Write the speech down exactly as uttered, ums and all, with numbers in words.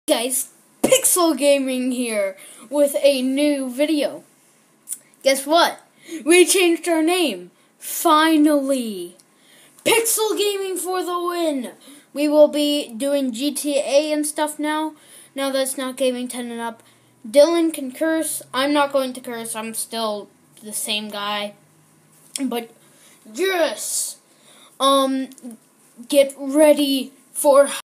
Guys, Pixel Gaming here with a new video. Guess what? We changed our name. Finally. Pixel Gaming for the win. We will be doing G T A and stuff now. Now that it's not Gaming ten and up. Dylan can curse. I'm not going to curse. I'm still the same guy. But yes. Um get ready for